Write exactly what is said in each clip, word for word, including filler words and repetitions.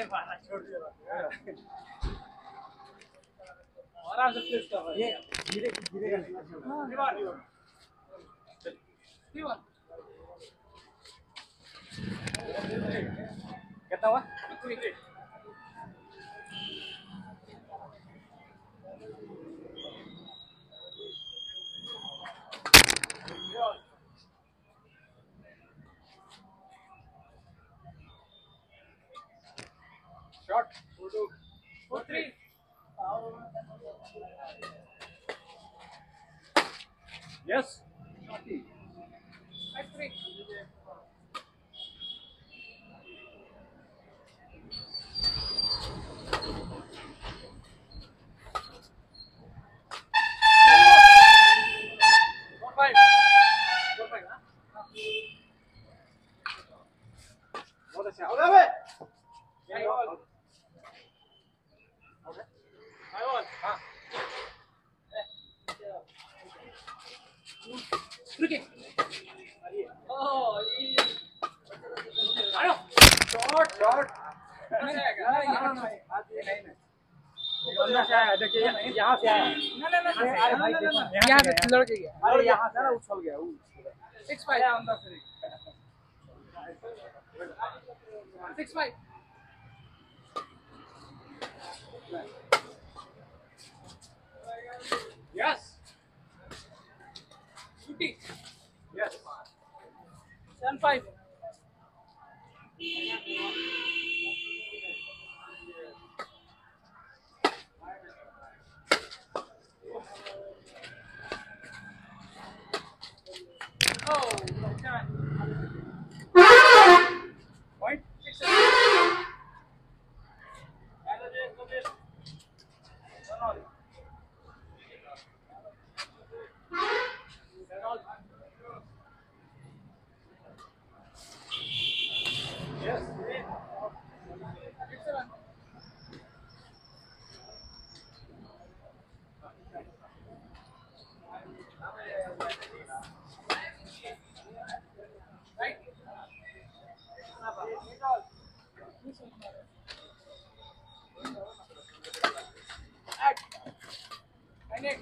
आराम से प्लेस कर ये धीरे धीरे कितना हुआ shot four two four three yes five three four five four five हां बहुत अच्छा हो गया बे Ruki. Oh, ayo. Short, short. नहीं नहीं यहाँ से आया देखिए यहाँ से आया ना ना ना यहाँ से लड़के गया अरे यहाँ से ना उछल गया वो six five अंदर से six five yes shooting yes seven five oh point six seven yes excellent right act and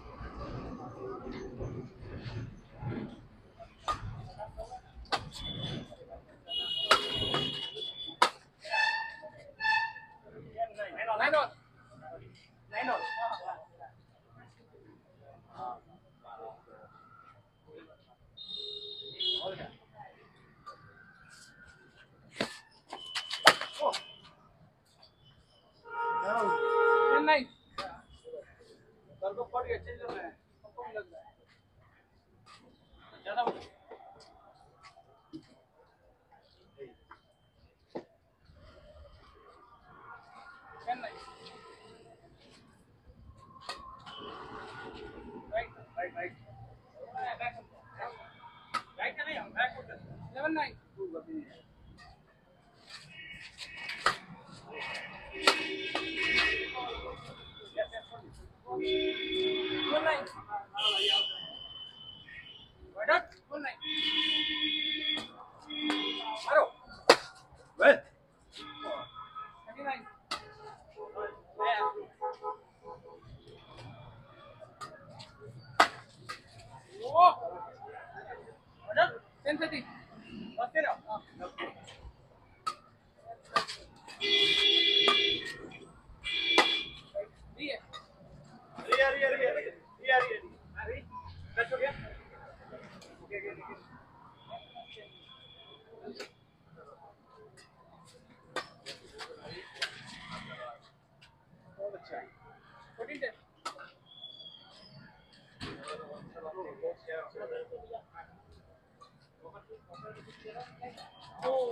nine on nine on oh no ten nine sir को पड़ गया चेंज करना है कम लग रहा है ज्यादा ten nine right right right back right का नहीं हम बैक होते eleven nine one nine right up one nine Aro well thirty nine yeah oh right up ten thirty what's it up okay yeah Riya, Riya, Riya, Riya, Riya, Riya. Hari, that's okay. Okay, okay, okay. बहुत अच्छा है. fourteen ten. Oh.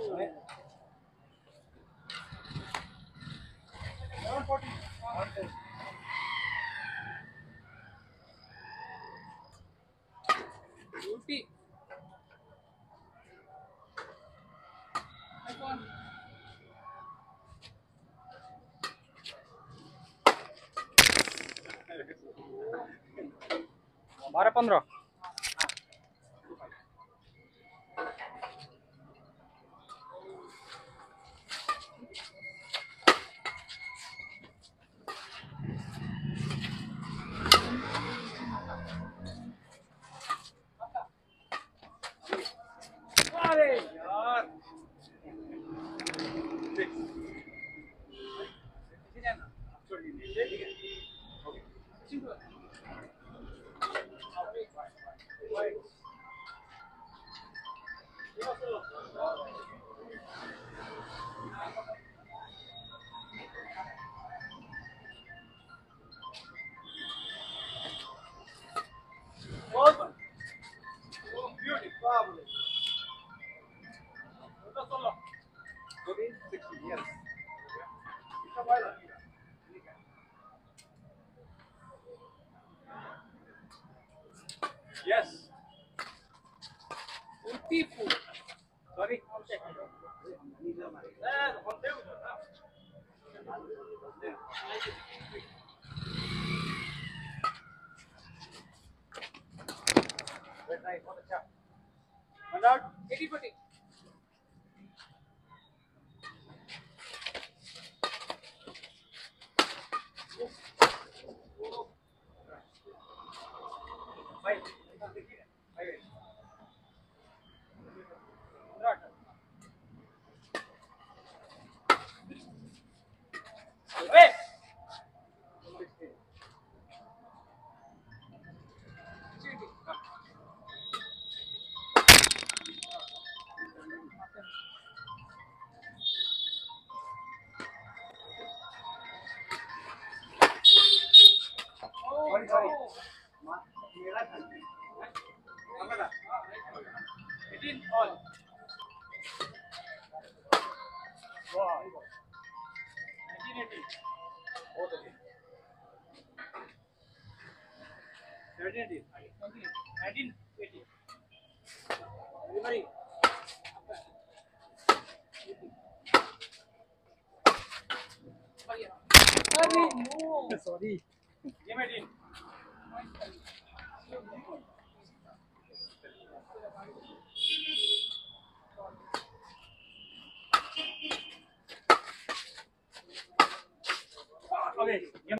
eleven fourteen. Duty. बारह पंद्रह Yes. Utifu. Sorry. One out. eighty forty. Five. Five. Hey! Sorry, sorry. मेरा था। हमारा। eighteen all. Wow. eighteen eighteen. बहुत अच्छी। seventeen eighteen. nineteen eighteen. Delivery. अरे no. Sorry. Game eighteen. Okay.